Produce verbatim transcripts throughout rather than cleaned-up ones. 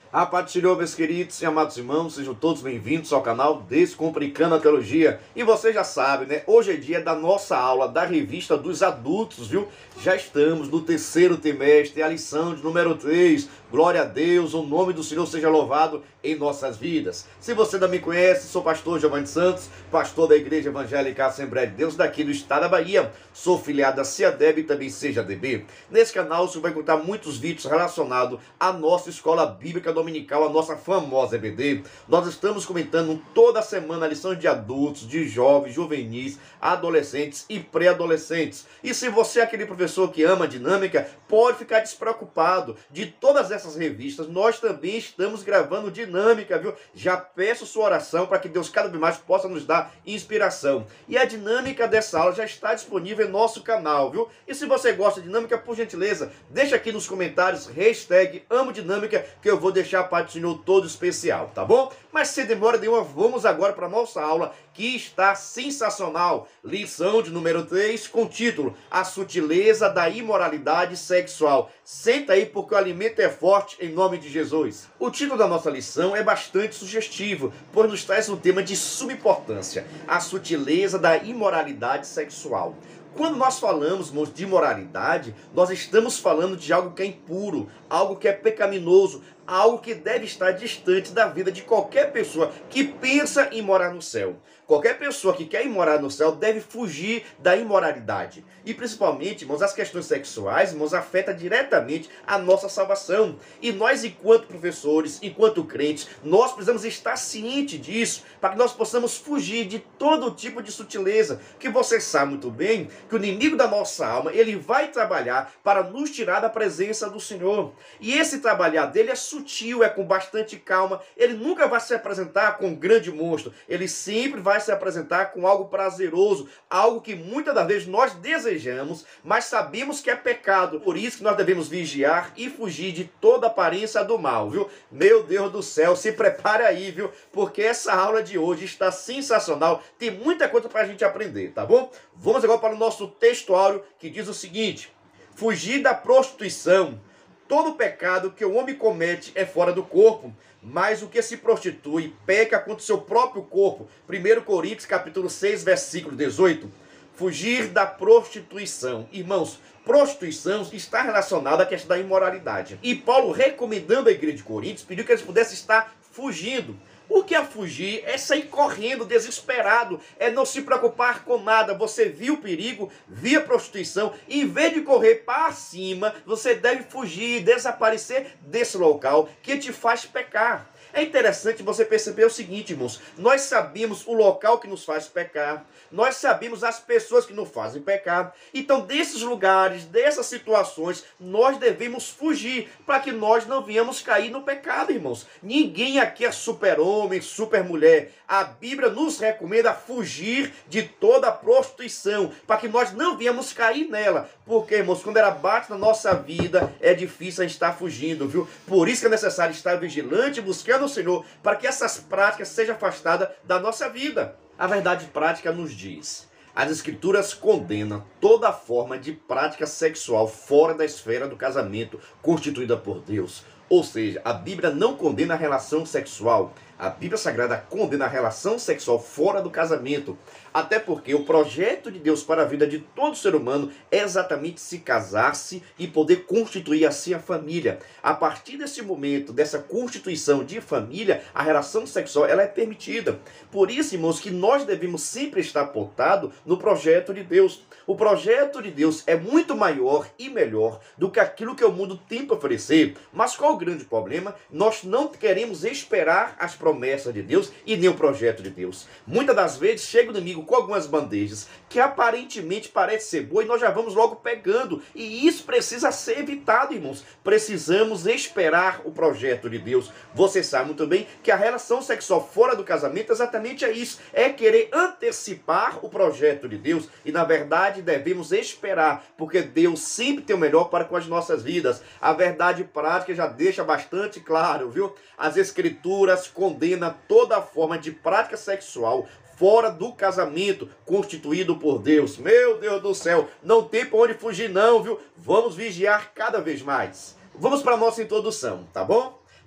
A paz do Senhor, meus queridos e amados irmãos, sejam todos bem-vindos ao canal Descomplicando a Teologia. E você já sabe, né? Hoje é dia da nossa aula da revista dos adultos, viu? Já estamos no terceiro trimestre, a lição de número três. Glória a Deus, o nome do Senhor seja louvado em nossas vidas. Se você não me conhece, sou pastor Giovanni Santos, pastor da Igreja Evangélica Assembleia de Deus daqui do estado da Bahia. Sou filiado a CIADEB e também seja D B. Nesse canal você vai encontrar muitos vídeos relacionados à nossa escola bíblica dominical, a nossa famosa E B D. Nós estamos comentando toda semana lições de adultos, de jovens, juvenis, adolescentes e pré-adolescentes. E se você é aquele professor que ama a dinâmica, pode ficar despreocupado. De todas essas revistas, nós também estamos gravando dinâmica, viu? Já peço sua oração para que Deus cada vez mais possa nos dar inspiração. E a dinâmica dessa aula já está disponível em nosso canal, viu? E se você gosta de dinâmica, por gentileza, deixa aqui nos comentários, hashtag amo dinâmica, que eu vou deixar a parte do Senhor todo especial, tá bom? Mas sem demora nenhuma, vamos agora para a nossa aula, que está sensacional. Lição de número três, com título A Sutileza da Imoralidade Sexual. Senta aí porque o alimento é forte em nome de Jesus. O título da nossa lição é bastante sugestivo, pois nos traz um tema de suma importância: a sutileza da imoralidade sexual. Quando nós falamos, irmãos, de imoralidade, nós estamos falando de algo que é impuro, algo que é pecaminoso, algo que deve estar distante da vida de qualquer pessoa que pensa em morar no céu. Qualquer pessoa que quer ir morar no céu deve fugir da imoralidade. E principalmente, irmãos, as questões sexuais, irmãos, afetam diretamente a nossa salvação. E nós, enquanto professores, enquanto crentes, nós precisamos estar cientes disso, para que nós possamos fugir de todo tipo de sutileza. Que você sabe muito bem que o inimigo da nossa alma, ele vai trabalhar para nos tirar da presença do Senhor. E esse trabalhar dele é sutil, é com bastante calma. Ele nunca vai se apresentar com um grande monstro. Ele sempre vai se apresentar com algo prazeroso, algo que muitas das vezes nós desejamos, mas sabemos que é pecado. Por isso que nós devemos vigiar e fugir de toda aparência do mal, viu? Meu Deus do céu, se prepare aí, viu? Porque essa aula de hoje está sensacional. Tem muita coisa para a gente aprender, tá bom? Vamos agora para o nosso textuário, que diz o seguinte: fugir da prostituição. Todo pecado que o homem comete é fora do corpo, mas o que se prostitui peca contra o seu próprio corpo. primeiro Coríntios capítulo seis, versículo dezoito. Fugir da prostituição. Irmãos, prostituição está relacionada à questão da imoralidade. E Paulo, recomendando à igreja de Coríntios, pediu que eles pudessem estar fugindo. O que é fugir? É sair correndo, desesperado, é não se preocupar com nada. Você viu o perigo, viu a prostituição, e em vez de correr para cima, você deve fugir, desaparecer desse local que te faz pecar. É interessante você perceber o seguinte, irmãos: nós sabemos o local que nos faz pecar, nós sabemos as pessoas que nos fazem pecar. Então, desses lugares, dessas situações, nós devemos fugir, para que nós não venhamos cair no pecado, irmãos. Ninguém aqui é super-homem, super-mulher. A Bíblia nos recomenda fugir de toda prostituição, para que nós não venhamos cair nela. Porque, irmãos, quando ela bate na nossa vida, é difícil a gente estar fugindo, viu? Por isso que é necessário estar vigilante, buscando o Senhor, para que essas práticas sejam afastadas da nossa vida. A verdade prática nos diz: as Escrituras condenam toda forma de prática sexual fora da esfera do casamento constituída por Deus. Ou seja, a Bíblia não condena a relação sexual. A Bíblia Sagrada condena a relação sexual fora do casamento. Até porque o projeto de Deus para a vida de todo ser humano é exatamente se casar-se e poder constituir assim a família. A partir desse momento, dessa constituição de família, a relação sexual ela é permitida. Por isso, irmãos, que nós devemos sempre estar pautados no projeto de Deus. O projeto de Deus é muito maior e melhor do que aquilo que o mundo tem para oferecer. Mas qual o grande problema? Nós não queremos esperar as promessas de Deus e nem o projeto de Deus. Muitas das vezes chega o inimigo com algumas bandejas que aparentemente parece ser boa e nós já vamos logo pegando. E isso precisa ser evitado, irmãos. Precisamos esperar o projeto de Deus. Você sabe muito bem que a relação sexual fora do casamento exatamente é isso. É querer antecipar o projeto de Deus. E na verdade devemos esperar, porque Deus sempre tem o melhor para com as nossas vidas. A verdade prática já deixa bastante claro, viu? As Escrituras condenam toda forma de prática sexual fora do casamento constituído por Deus. Meu Deus do céu, não tem para onde fugir não, viu? Vamos vigiar cada vez mais. Vamos para a nossa introdução, tá bom?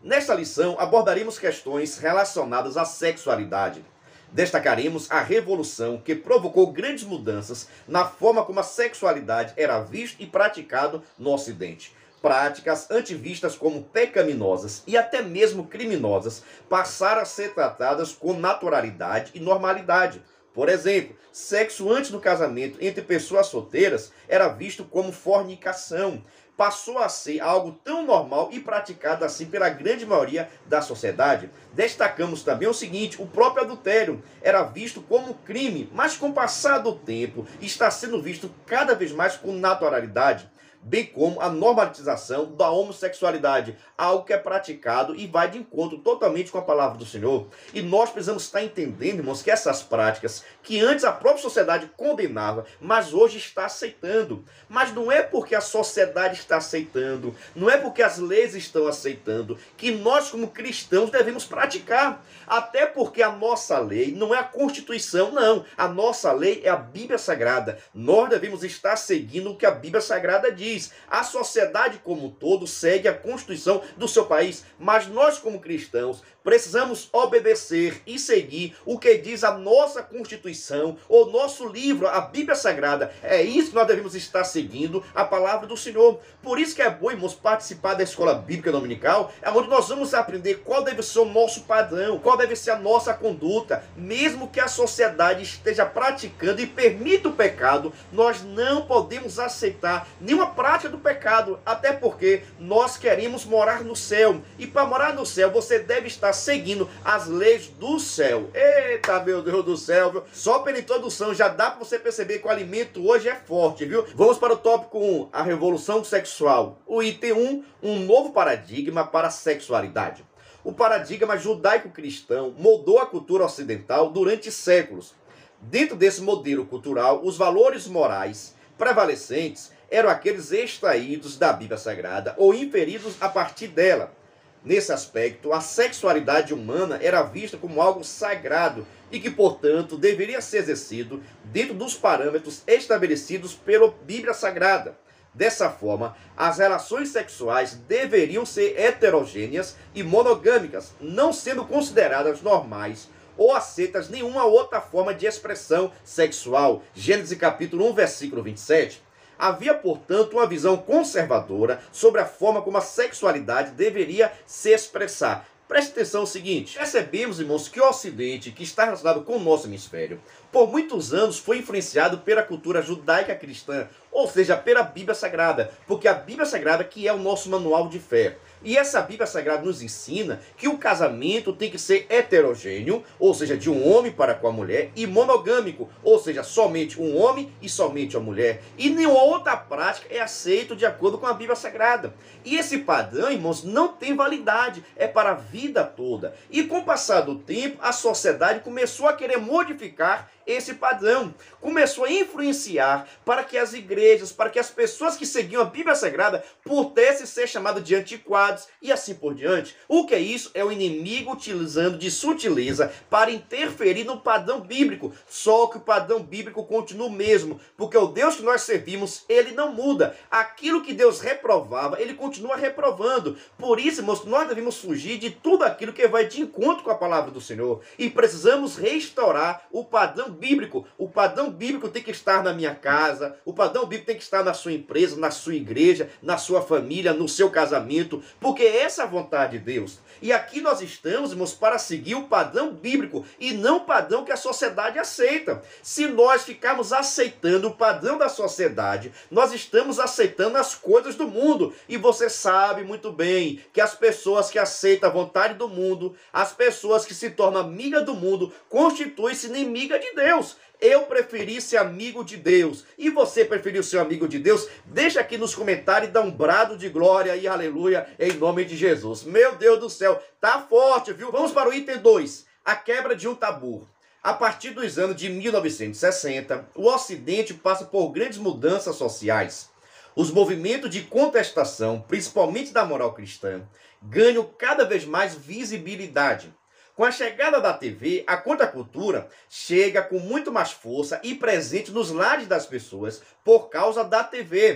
Nesta lição abordaremos questões relacionadas à sexualidade. Destacaremos a revolução que provocou grandes mudanças na forma como a sexualidade era vista e praticada no Ocidente. Práticas antivistas como pecaminosas e até mesmo criminosas passaram a ser tratadas com naturalidade e normalidade. Por exemplo, sexo antes do casamento entre pessoas solteiras era visto como fornicação. Passou a ser algo tão normal e praticado assim pela grande maioria da sociedade. Destacamos também o seguinte: o próprio adultério era visto como crime, mas com o passar do tempo está sendo visto cada vez mais com naturalidade, bem como a normalização da homossexualidade, algo que é praticado e vai de encontro totalmente com a palavra do Senhor. E nós precisamos estar entendendo, irmãos, que essas práticas que antes a própria sociedade condenava, mas hoje está aceitando. Mas não é porque a sociedade está aceitando, não é porque as leis estão aceitando, que nós como cristãos devemos praticar. Até porque a nossa lei não é a Constituição, não. A nossa lei é a Bíblia Sagrada. Nós devemos estar seguindo o que a Bíblia Sagrada diz. A sociedade como um todo segue a Constituição do seu país, mas nós como cristãos precisamos obedecer e seguir o que diz a nossa Constituição, o nosso livro, a Bíblia Sagrada. É isso que nós devemos estar seguindo, a palavra do Senhor. Por isso que é bom, irmãos, participar da escola bíblica dominical, é onde nós vamos aprender qual deve ser o nosso padrão, qual deve ser a nossa conduta. Mesmo que a sociedade esteja praticando e permita o pecado, nós não podemos aceitar nenhuma prática do pecado, até porque nós queremos morar no céu. E para morar no céu, você deve estar seguindo as leis do céu. Eita, meu Deus do céu, viu? Só pela introdução já dá para você perceber que o alimento hoje é forte, viu? Vamos para o tópico um, a revolução sexual. O item um, um novo paradigma para a sexualidade. O paradigma judaico-cristão moldou a cultura ocidental durante séculos. Dentro desse modelo cultural, os valores morais prevalecentes eram aqueles extraídos da Bíblia Sagrada ou inferidos a partir dela. Nesse aspecto, a sexualidade humana era vista como algo sagrado e que, portanto, deveria ser exercido dentro dos parâmetros estabelecidos pela Bíblia Sagrada. Dessa forma, as relações sexuais deveriam ser heterogêneas e monogâmicas, não sendo consideradas normais ou aceitas nenhuma outra forma de expressão sexual. Gênesis capítulo um, versículo vinte e sete. Havia, portanto, uma visão conservadora sobre a forma como a sexualidade deveria se expressar. Preste atenção no seguinte: percebemos, irmãos, que o Ocidente, que está relacionado com o nosso hemisfério, por muitos anos foi influenciado pela cultura judaica cristã, ou seja, pela Bíblia Sagrada, porque a Bíblia Sagrada que é o nosso manual de fé. E essa Bíblia Sagrada nos ensina que o casamento tem que ser heterogêneo, ou seja, de um homem para com a mulher, e monogâmico, ou seja, somente um homem e somente uma mulher. E nenhuma outra prática é aceita de acordo com a Bíblia Sagrada. E esse padrão, irmãos, não tem validade, é para a vida toda. E com o passar do tempo, a sociedade começou a querer modificar esse padrão, começou a influenciar para que as igrejas, para que as pessoas que seguiam a Bíblia Sagrada pudessem ser chamadas de antiquados e assim por diante. O que é isso? É o inimigo utilizando de sutileza para interferir no padrão bíblico. Só que o padrão bíblico continua o mesmo, porque o Deus que nós servimos, ele não muda. Aquilo que Deus reprovava, ele continua reprovando. Por isso, irmãos, nós devemos fugir de tudo aquilo que vai de encontro com a palavra do Senhor. E precisamos restaurar o padrão bíblico. O padrão bíblico tem que estar na minha casa, o padrão bíblico tem que estar na sua empresa, na sua igreja, na sua família, no seu casamento, porque essa é a vontade de Deus. E aqui nós estamos, irmãos, para seguir o padrão bíblico e não o padrão que a sociedade aceita. Se nós ficarmos aceitando o padrão da sociedade, nós estamos aceitando as coisas do mundo. E você sabe muito bem que as pessoas que aceitam a vontade do mundo, as pessoas que se tornam amiga do mundo, constituem-se inimiga de Deus. Eu preferi ser amigo de Deus. E você preferiu ser amigo de Deus? Deixa aqui nos comentários e dá um brado de glória e aleluia em nome de Jesus. Meu Deus do céu, tá forte, viu? Vamos para o item dois. A quebra de um tabu. A partir dos anos de mil novecentos e sessenta, o Ocidente passa por grandes mudanças sociais. Os movimentos de contestação, principalmente da moral cristã, ganham cada vez mais visibilidade. Com a chegada da T V, a contracultura chega com muito mais força e presente nos lares das pessoas por causa da T V.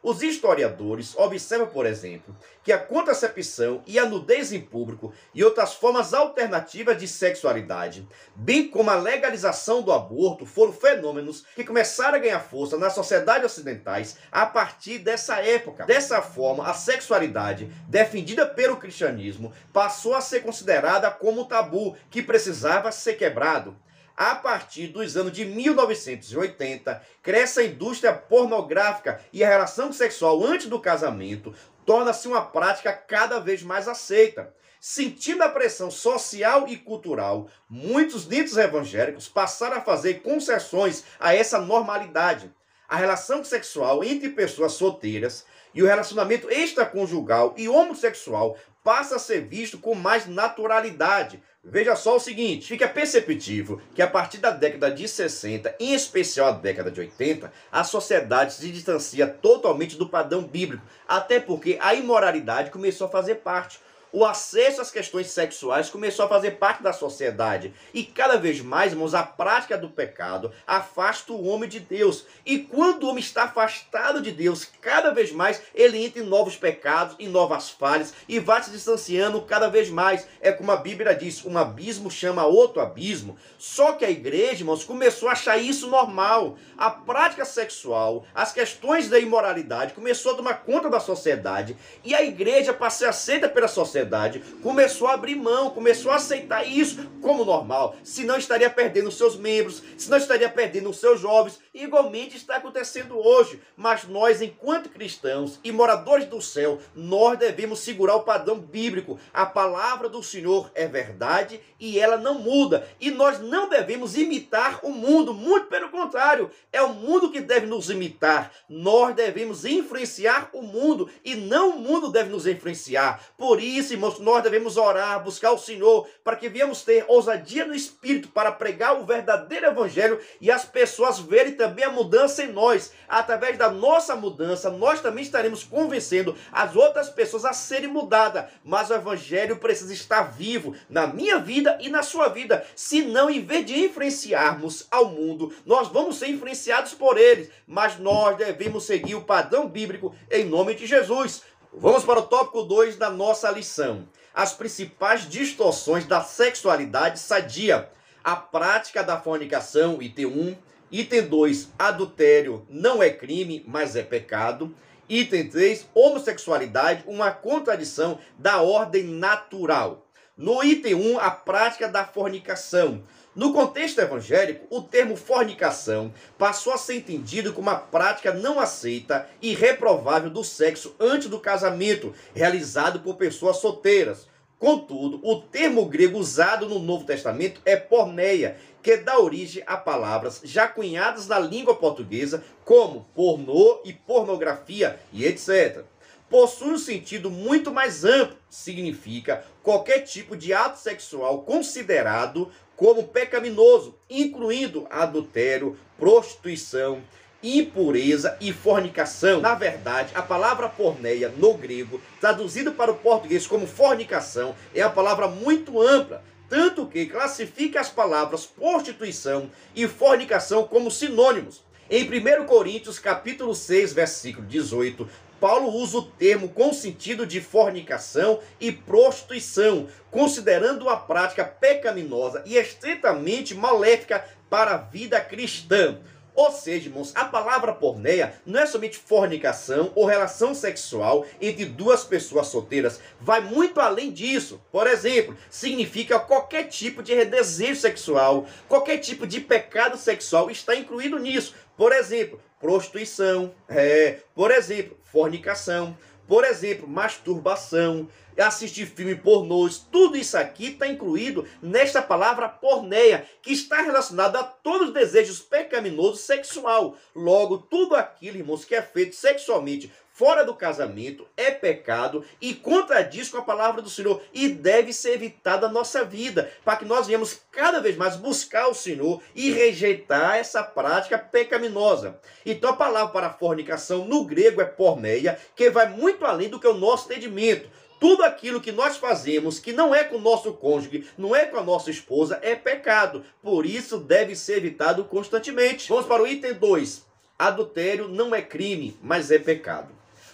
Os historiadores observam, por exemplo, que a contracepção e a nudez em público e outras formas alternativas de sexualidade, bem como a legalização do aborto, foram fenômenos que começaram a ganhar força nas sociedades ocidentais a partir dessa época. Dessa forma, a sexualidade defendida pelo cristianismo passou a ser considerada como um tabu que precisava ser quebrado. A partir dos anos de mil novecentos e oitenta, cresce a indústria pornográfica e a relação sexual antes do casamento torna-se uma prática cada vez mais aceita. Sentindo a pressão social e cultural, muitos ditos evangélicos passaram a fazer concessões a essa normalidade. A relação sexual entre pessoas solteiras e o relacionamento extraconjugal e homossexual passa a ser visto com mais naturalidade. Veja só o seguinte, fica perceptível que a partir da década de sessenta, em especial a década de oitenta, a sociedade se distancia totalmente do padrão bíblico, até porque a imoralidade começou a fazer parte. O acesso às questões sexuais começou a fazer parte da sociedade. E cada vez mais, irmãos, a prática do pecado afasta o homem de Deus. E quando o homem está afastado de Deus, cada vez mais ele entra em novos pecados, em novas falhas e vai se distanciando cada vez mais. É como a Bíblia diz, um abismo chama outro abismo. Só que a igreja, irmãos, começou a achar isso normal. A prática sexual, as questões da imoralidade começou a tomar conta da sociedade. E a igreja, para ser aceita pela sociedade, começou a abrir mão, começou a aceitar isso como normal, senão estaria perdendo seus membros, senão estaria perdendo os seus jovens. Igualmente está acontecendo hoje, mas nós, enquanto cristãos e moradores do céu, nós devemos segurar o padrão bíblico. A palavra do Senhor é verdade e ela não muda, e nós não devemos imitar o mundo, muito pelo contrário, é o mundo que deve nos imitar. Nós devemos influenciar o mundo e não o mundo deve nos influenciar. Por isso, irmãos, nós devemos orar, buscar o Senhor, para que venhamos ter ousadia no Espírito para pregar o verdadeiro Evangelho e as pessoas verem também a mudança em nós. Através da nossa mudança, nós também estaremos convencendo as outras pessoas a serem mudadas. Mas o Evangelho precisa estar vivo na minha vida e na sua vida. Senão, em vez de influenciarmos ao mundo, nós vamos ser influenciados por eles. Mas nós devemos seguir o padrão bíblico em nome de Jesus. Vamos para o tópico dois da nossa lição. As principais distorções da sexualidade sadia. A prática da fornicação, item um. Item dois, adultério não é crime, mas é pecado. Item três, homossexualidade, uma contradição da ordem natural. No item um, a prática da fornicação. No contexto evangélico, o termo fornicação passou a ser entendido como a prática não aceita e reprovável do sexo antes do casamento, realizado por pessoas solteiras. Contudo, o termo grego usado no Novo Testamento é porneia, que dá origem a palavras já cunhadas na língua portuguesa como pornô e pornografia e etcétera. Possui um sentido muito mais amplo, significa qualquer tipo de ato sexual considerado como pecaminoso, incluindo adultério, prostituição, impureza e fornicação. Na verdade, a palavra porneia no grego, traduzida para o português como fornicação, é uma palavra muito ampla, tanto que classifica as palavras prostituição e fornicação como sinônimos. Em primeiro Coríntios, capítulo seis, versículo dezoito, Paulo usa o termo com sentido de fornicação e prostituição, considerando a prática pecaminosa e estritamente maléfica para a vida cristã. Ou seja, irmãos, a palavra porneia não é somente fornicação ou relação sexual entre duas pessoas solteiras, vai muito além disso. Por exemplo, significa qualquer tipo de desejo sexual, qualquer tipo de pecado sexual está incluído nisso. Por exemplo, prostituição, é, por exemplo, fornicação, por exemplo, masturbação, assistir filme pornôs, tudo isso aqui está incluído nesta palavra porneia, que está relacionada a todos os desejos pecaminosos sexual. Logo, tudo aquilo, irmãos, que é feito sexualmente fora do casamento é pecado e contradiz com a palavra do Senhor e deve ser evitado da nossa vida, para que nós venhamos cada vez mais buscar o Senhor e rejeitar essa prática pecaminosa. Então a palavra para fornicação no grego é porneia, que vai muito além do que o nosso entendimento. Tudo aquilo que nós fazemos que não é com o nosso cônjuge, não é com a nossa esposa, é pecado. Por isso deve ser evitado constantemente. Vamos para o item dois. Adultério não é crime, mas é pecado.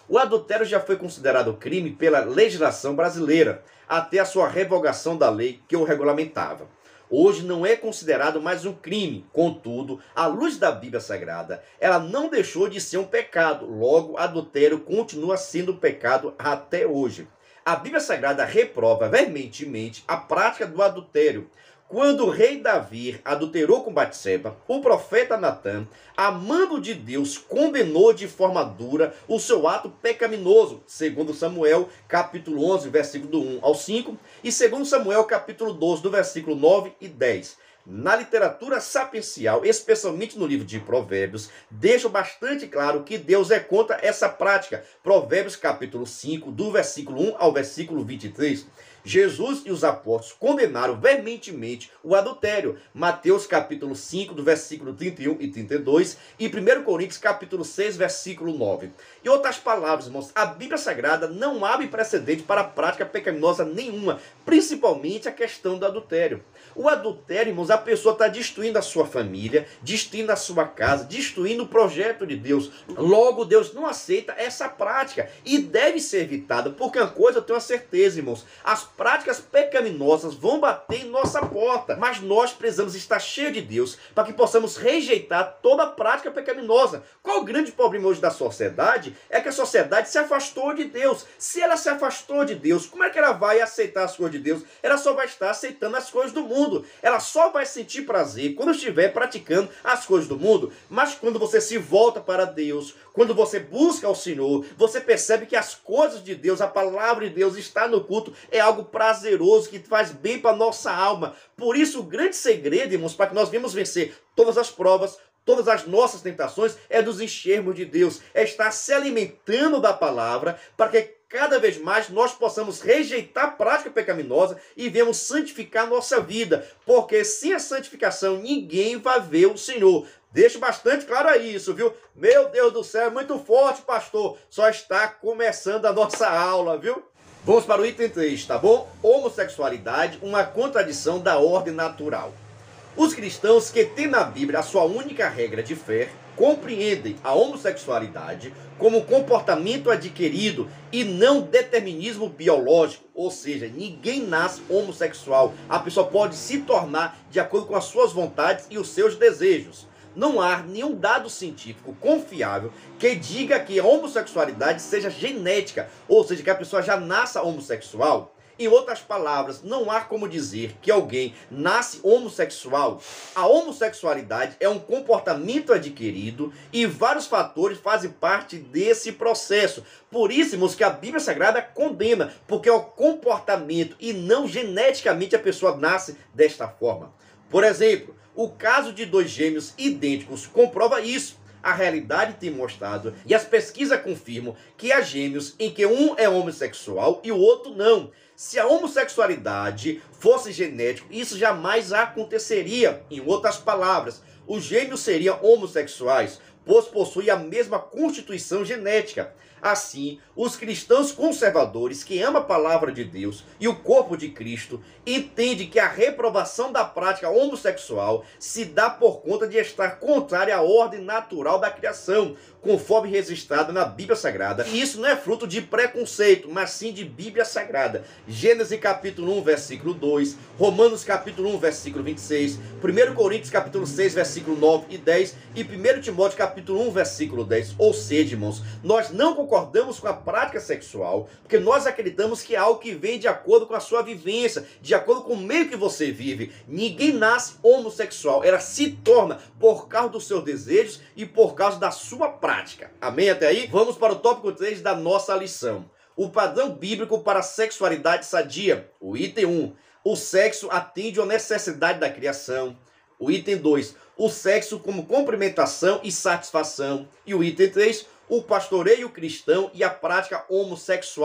O adultério já foi considerado crime pela legislação brasileira, até a sua revogação da lei que o regulamentava. Hoje não é considerado mais um crime, contudo, à luz da Bíblia Sagrada, ela não deixou de ser um pecado, logo, adultério continua sendo um pecado até hoje. A Bíblia Sagrada reprova veementemente a prática do adultério. Quando o rei Davi adulterou com Batseba, o profeta Natã, amando de Deus, condenou de forma dura o seu ato pecaminoso, segundo Samuel, capítulo onze, versículo do um ao cinco, e segundo Samuel, capítulo doze, do versículo nove e dez. Na literatura sapiencial, especialmente no livro de Provérbios, deixa bastante claro que Deus é contra essa prática. Provérbios capítulo cinco, do versículo um ao versículo vinte e três. Jesus e os apóstolos condenaram veementemente o adultério. Mateus capítulo cinco, do versículo trinta e um e trinta e dois, e primeiro Coríntios capítulo seis, versículo nove. Em outras palavras, irmãos, a Bíblia Sagrada não abre precedente para a prática pecaminosa nenhuma, principalmente a questão do adultério. O adultério, irmãos, a pessoa está destruindo a sua família, destruindo a sua casa, destruindo o projeto de Deus. Logo, Deus não aceita essa prática e deve ser evitada, porque uma coisa eu tenho a certeza, irmãos, as práticas pecaminosas vão bater em nossa porta, mas nós precisamos estar cheios de Deus para que possamos rejeitar toda prática pecaminosa. Qual o grande problema hoje da sociedade? É que a sociedade se afastou de Deus. Se ela se afastou de Deus, como é que ela vai aceitar as coisas de Deus? Ela só vai estar aceitando as coisas do mundo. Ela só vai sentir prazer quando estiver praticando as coisas do mundo. Mas quando você se volta para Deus, quando você busca o Senhor, você percebe que as coisas de Deus, a palavra de Deus está no culto, é algo prazeroso, que faz bem para a nossa alma. Por isso o grande segredo, irmãos, para que nós venhamos vencer todas as provas, todas as nossas tentações, é nos enchermos de Deus, é estar se alimentando da palavra, para que cada vez mais nós possamos rejeitar a prática pecaminosa e venhamos santificar nossa vida, porque sem a santificação ninguém vai ver o Senhor. Deixa bastante claro aí isso, viu? Meu Deus do céu, é muito forte, pastor. Só está começando a nossa aula, viu? Vamos para o item três, tá bom? Homossexualidade, uma contradição da ordem natural. Os cristãos que têm na Bíblia a sua única regra de fé compreendem a homossexualidade como comportamento adquirido e não determinismo biológico, ou seja, ninguém nasce homossexual, a pessoa pode se tornar de acordo com as suas vontades e os seus desejos. Não há nenhum dado científico confiável que diga que a homossexualidade seja genética, ou seja, que a pessoa já nasça homossexual. Em outras palavras, não há como dizer que alguém nasce homossexual. A homossexualidade é um comportamento adquirido e vários fatores fazem parte desse processo. Por isso, irmãos, que a Bíblia Sagrada condena, porque é o comportamento e não geneticamente a pessoa nasce desta forma. Por exemplo, o caso de dois gêmeos idênticos comprova isso. A realidade tem mostrado, e as pesquisas confirmam, que há gêmeos em que um é homossexual e o outro não. Se a homossexualidade fosse genético, isso jamais aconteceria. Em outras palavras, os gêmeos seriam homossexuais, pois possuem a mesma constituição genética. Assim, os cristãos conservadores que amam a palavra de Deus e o corpo de Cristo entendem que a reprovação da prática homossexual se dá por conta de estar contrária à ordem natural da criação, conforme registrado na Bíblia Sagrada. E isso não é fruto de preconceito, mas sim de Bíblia Sagrada. Gênesis capítulo um, versículo dois, Romanos capítulo um, versículo vinte e seis, primeiro Coríntios capítulo seis, versículo nove e dez e primeiro Timóteo capítulo um, versículo dez. Ou seja, irmãos, nós não concordamos com a prática sexual, porque nós acreditamos que é algo que vem de acordo com a sua vivência, de acordo com o meio que você vive. Ninguém nasce homossexual, ela se torna por causa dos seus desejos e por causa da sua prática. Amém até aí? Vamos para o tópico três da nossa lição. O padrão bíblico para a sexualidade sadia. O item um. O sexo atende à necessidade da criação. O item dois. O sexo como complementação e satisfação. E o item três. O pastoreio cristão e a prática homossexual.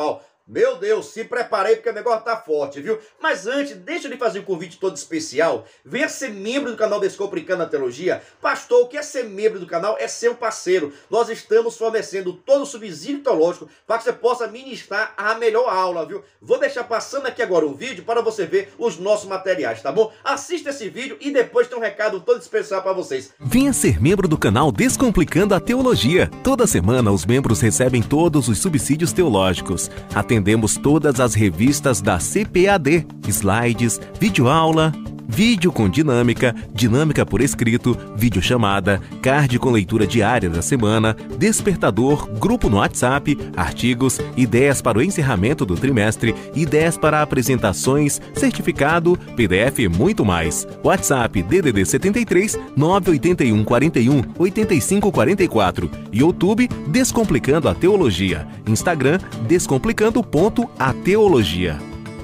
Meu Deus, se preparei porque o negócio tá forte, viu? Mas antes, deixa eu lhe fazer um convite todo especial. Venha ser membro do canal Descomplicando a Teologia. Pastor, o que é ser membro do canal? É ser um parceiro. Nós estamos fornecendo todo o subsídio teológico para que você possa ministrar a melhor aula, viu? Vou deixar passando aqui agora um vídeo para você ver os nossos materiais, tá bom? Assista esse vídeo e depois tem um recado todo especial para vocês. Venha ser membro do canal Descomplicando a Teologia. Toda semana os membros recebem todos os subsídios teológicos. Atendemos todas as revistas da C P A D, slides, videoaula, vídeo com dinâmica, dinâmica por escrito, videochamada, card com leitura diária da semana, despertador, grupo no WhatsApp, artigos, ideias para o encerramento do trimestre, ideias para apresentações, certificado, P D F e muito mais. WhatsApp D D D setenta e três, nove oito um quatro um, oito cinco quatro quatro. YouTube Descomplicando a Teologia. Instagram descomplicando ponto a teologia.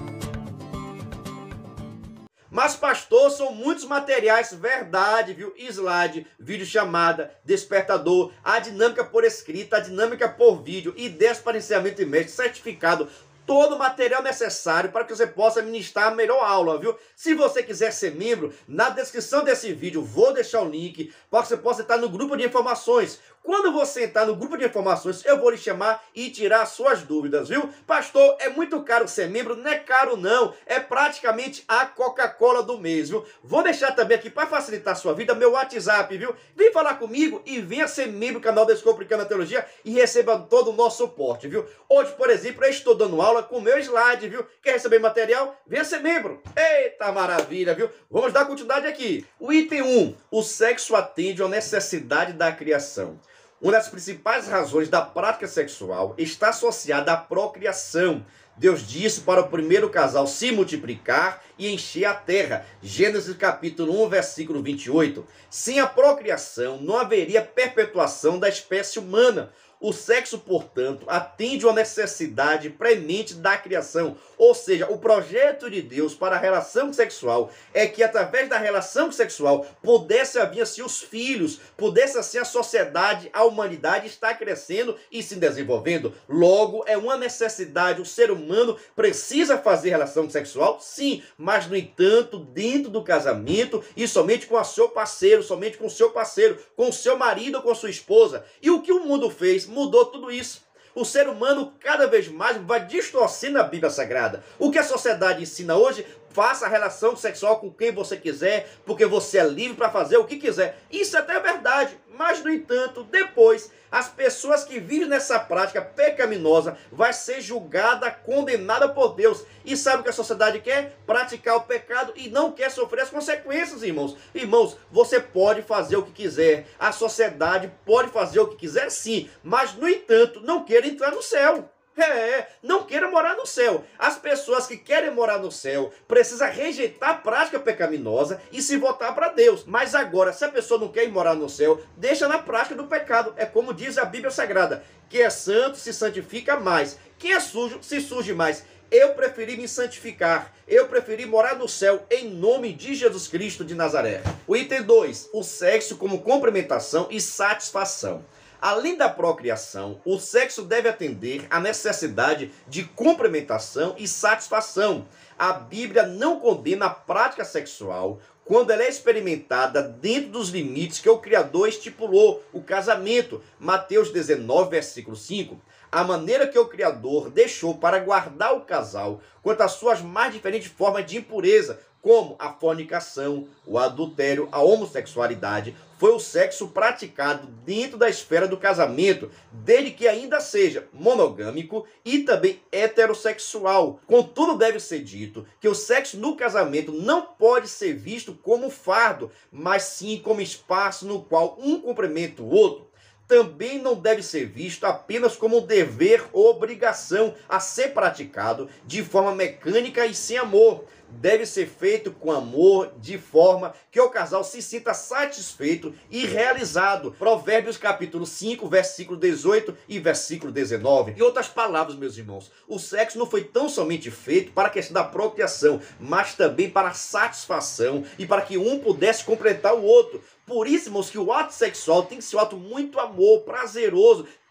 Mas, pastor, são muitos materiais, verdade, viu? Slide, videochamada, despertador, a dinâmica por escrita, a dinâmica por vídeo, ideias para ensinamento e mestre, certificado, todo o material necessário para que você possa ministrar a melhor aula, viu? Se você quiser ser membro, na descrição desse vídeo vou deixar o link para que você possa entrar no grupo de informações. Quando você entrar no grupo de informações, eu vou lhe chamar e tirar suas dúvidas, viu? Pastor, é muito caro ser membro? Não é caro não, é praticamente a Coca-Cola do mês, viu? Vou deixar também aqui, para facilitar a sua vida, meu WhatsApp, viu? Vem falar comigo e venha ser membro do canal Descomplicando a Teologia e receba todo o nosso suporte, viu? Hoje, por exemplo, eu estou dando aula com o meu slide, viu? Quer receber material? Venha ser membro. Eita maravilha, viu? Vamos dar continuidade aqui. O item um, o sexo atende à necessidade da criação. Uma das principais razões da prática sexual está associada à procriação. Deus disse para o primeiro casal se multiplicar e encher a terra. Gênesis capítulo um, versículo vinte e oito. Sem a procriação, não haveria perpetuação da espécie humana. O sexo, portanto, atende a uma necessidade premente da criação. Ou seja, o projeto de Deus para a relação sexual é que, através da relação sexual, pudesse haver assim os filhos, pudesse assim a sociedade, a humanidade estar crescendo e se desenvolvendo. Logo, é uma necessidade, o ser humano precisa fazer relação sexual, sim, mas, no entanto, dentro do casamento e somente com o seu parceiro, somente com o seu parceiro, com o seu marido ou com a sua esposa. E o que o mundo fez? Mudou tudo isso. O ser humano cada vez mais vai distorcendo a Bíblia Sagrada. O que a sociedade ensina hoje, faça a relação sexual com quem você quiser, porque você é livre para fazer o que quiser. Isso até é verdade, mas, no entanto, depois, as pessoas que vivem nessa prática pecaminosa vai ser julgada, condenada por Deus. E sabe o que a sociedade quer? Praticar o pecado e não quer sofrer as consequências, irmãos. Irmãos, você pode fazer o que quiser, a sociedade pode fazer o que quiser sim, mas, no entanto, não queira entrar no céu. É, não queira morar no céu. As pessoas que querem morar no céu precisam rejeitar a prática pecaminosa e se voltar para Deus. Mas agora, se a pessoa não quer ir morar no céu, deixa na prática do pecado. É como diz a Bíblia Sagrada: quem é santo se santifica mais, quem é sujo se suje mais. Eu preferi me santificar, eu preferi morar no céu em nome de Jesus Cristo de Nazaré. O item dois, o sexo como complementação e satisfação. Além da procriação, o sexo deve atender à necessidade de complementação e satisfação. A Bíblia não condena a prática sexual quando ela é experimentada dentro dos limites que o Criador estipulou, o casamento. Mateus dezenove, versículo cinco. A maneira que o Criador deixou para guardar o casal quanto às suas mais diferentes formas de impureza, como a fornicação, o adultério, a homossexualidade, foi o sexo praticado dentro da esfera do casamento, desde que ainda seja monogâmico e também heterossexual. Contudo, deve ser dito que o sexo no casamento não pode ser visto como fardo, mas sim como espaço no qual um complementa o outro. Também não deve ser visto apenas como um dever ou obrigação a ser praticado de forma mecânica e sem amor. Deve ser feito com amor, de forma que o casal se sinta satisfeito e realizado. Provérbios capítulo cinco, versículo dezoito e versículo dezenove. Em outras palavras, meus irmãos, o sexo não foi tão somente feito para a questão da procriação, mas também para a satisfação e para que um pudesse completar o outro. Por isso, irmãos, que o ato sexual tem que ser um ato muito amor, prazeroso,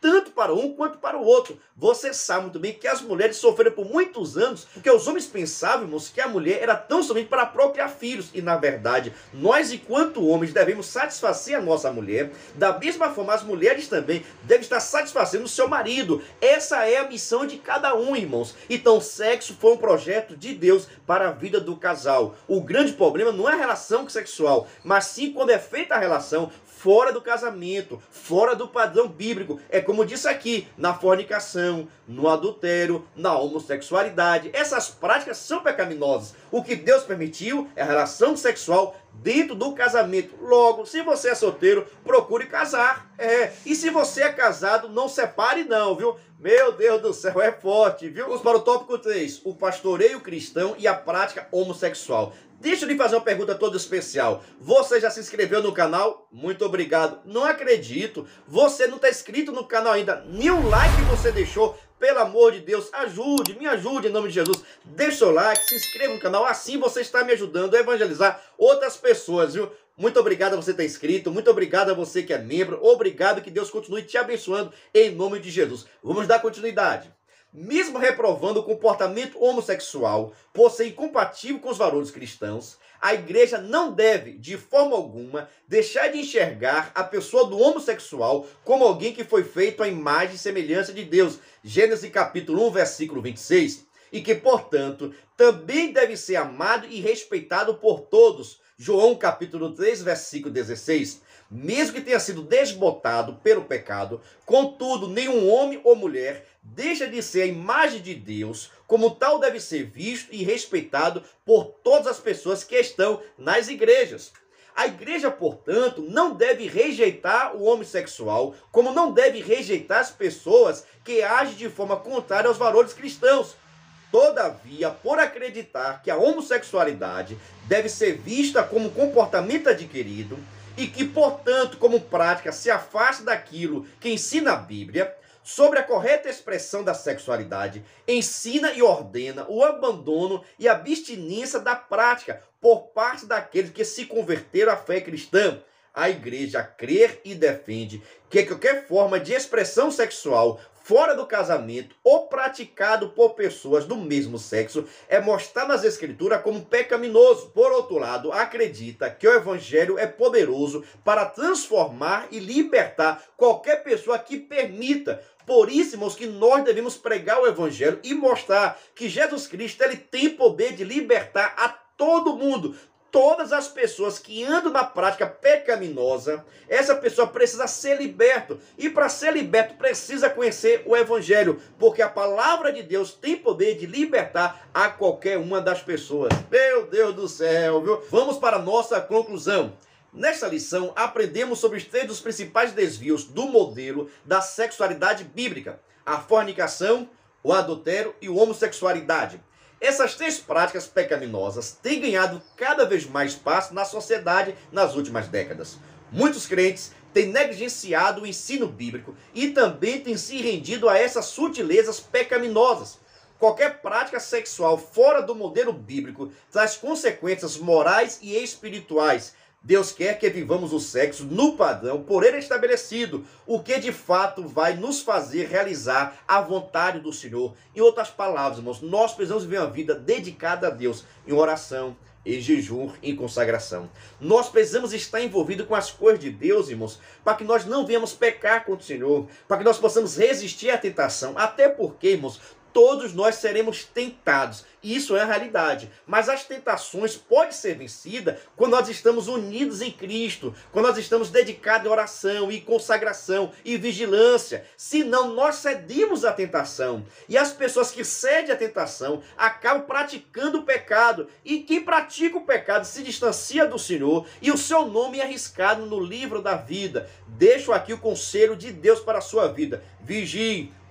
tanto para um quanto para o outro. Você sabe muito bem que as mulheres sofreram por muitos anos, porque os homens pensavam, irmãos, que a mulher era tão somente para procriar filhos. E na verdade, nós, enquanto homens, devemos satisfazer a nossa mulher. Da mesma forma, as mulheres também devem estar satisfazendo o seu marido. Essa é a missão de cada um, irmãos. Então, sexo foi um projeto de Deus para a vida do casal. O grande problema não é a relação sexual, mas sim quando é feita a relação fora do casamento, fora do padrão bíblico. É como disse aqui, na fornicação, no adultério, na homossexualidade. Essas práticas são pecaminosas. O que Deus permitiu é a relação sexual dentro do casamento. Logo, se você é solteiro, procure casar. É. E se você é casado, não separe não, viu? Meu Deus do céu, é forte, viu? Vamos para o tópico três, o pastoreio cristão e a prática homossexual. Deixa eu lhe fazer uma pergunta toda especial. Você já se inscreveu no canal? Muito obrigado. Não acredito. Você não está inscrito no canal ainda. Nenhum like você deixou. Pelo amor de Deus, ajude, me ajude em nome de Jesus. Deixa o seu like, se inscreva no canal. Assim você está me ajudando a evangelizar outras pessoas, viu? Muito obrigado a você ter inscrito, muito obrigado a você que é membro. Obrigado, que Deus continue te abençoando em nome de Jesus. Vamos dar continuidade. Mesmo reprovando o comportamento homossexual por ser incompatível com os valores cristãos, a igreja não deve, de forma alguma, deixar de enxergar a pessoa do homossexual como alguém que foi feito à imagem e semelhança de Deus. Gênesis capítulo um, versículo vinte e seis. E que, portanto, também deve ser amado e respeitado por todos. João capítulo três, versículo dezesseis. Mesmo que tenha sido desbotado pelo pecado, contudo, nenhum homem ou mulher deixa de ser a imagem de Deus, como tal deve ser visto e respeitado por todas as pessoas que estão nas igrejas. A igreja, portanto, não deve rejeitar o homossexual, como não deve rejeitar as pessoas que agem de forma contrária aos valores cristãos. Todavia, por acreditar que a homossexualidade deve ser vista como comportamento adquirido e que, portanto, como prática, se afasta daquilo que ensina a Bíblia sobre a correta expressão da sexualidade, ensina e ordena o abandono e a abstinência da prática por parte daqueles que se converteram à fé cristã. A igreja crê e defende que qualquer forma de expressão sexual fora do casamento ou praticado por pessoas do mesmo sexo é mostrado nas escrituras como pecaminoso. Por outro lado, acredita que o evangelho é poderoso para transformar e libertar qualquer pessoa que permita. Por isso, irmãos, que nós devemos pregar o evangelho e mostrar que Jesus Cristo ele tem poder de libertar a todo mundo. Todas as pessoas que andam na prática pecaminosa, essa pessoa precisa ser liberta. E para ser liberto, precisa conhecer o evangelho. Porque a palavra de Deus tem poder de libertar a qualquer uma das pessoas. Meu Deus do céu, viu? Vamos para a nossa conclusão. Nesta lição, aprendemos sobre os três dos principais desvios do modelo da sexualidade bíblica: a fornicação, o adultério e a homossexualidade. Essas três práticas pecaminosas têm ganhado cada vez mais espaço na sociedade nas últimas décadas. Muitos crentes têm negligenciado o ensino bíblico e também têm se rendido a essas sutilezas pecaminosas. Qualquer prática sexual fora do modelo bíblico traz consequências morais e espirituais. Deus quer que vivamos o sexo no padrão por ele estabelecido, o que de fato vai nos fazer realizar a vontade do Senhor. Em outras palavras, irmãos, nós precisamos viver uma vida dedicada a Deus, em oração, em jejum, em consagração. Nós precisamos estar envolvidos com as coisas de Deus, irmãos, para que nós não venhamos pecar contra o Senhor, para que nós possamos resistir à tentação. Até porque, irmãos, todos nós seremos tentados. Isso é a realidade. Mas as tentações podem ser vencidas quando nós estamos unidos em Cristo, quando nós estamos dedicados em oração e consagração e vigilância. Senão nós cedemos à tentação. E as pessoas que cedem à tentação acabam praticando o pecado. E quem pratica o pecado se distancia do Senhor e o seu nome é arriscado no livro da vida. Deixo aqui o conselho de Deus para a sua vida. Vigie,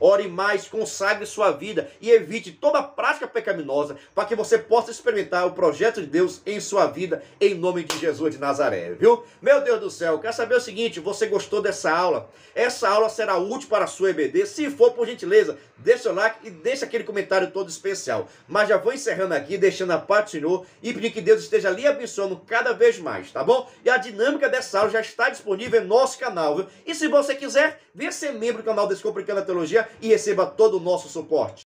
ore mais, consagre sua vida e evite toda prática pecaminosa para que você possa experimentar o projeto de Deus em sua vida, em nome de Jesus de Nazaré, viu? Meu Deus do céu, quero saber o seguinte, você gostou dessa aula? Essa aula será útil para a sua E B D? Se for, por gentileza, deixa o like e deixa aquele comentário todo especial. Mas já vou encerrando aqui, deixando a paz do Senhor e pedir que Deus esteja lhe abençoando cada vez mais, tá bom? E a dinâmica dessa aula já está disponível em nosso canal, viu? E se você quiser, venha ser membro do canal Descomplicando a Teologia e receba todo o nosso suporte.